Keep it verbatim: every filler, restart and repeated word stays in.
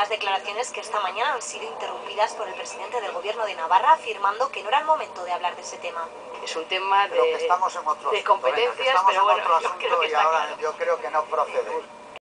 Unas declaraciones que esta mañana han sido interrumpidas por el presidente del gobierno de Navarra, afirmando que no era el momento de hablar de ese tema. Es un tema de, pero que estamos en otro de asunto, competencias, venga, que estamos pero en bueno, otro yo asunto creo que y está ahora claro. yo creo que no procede.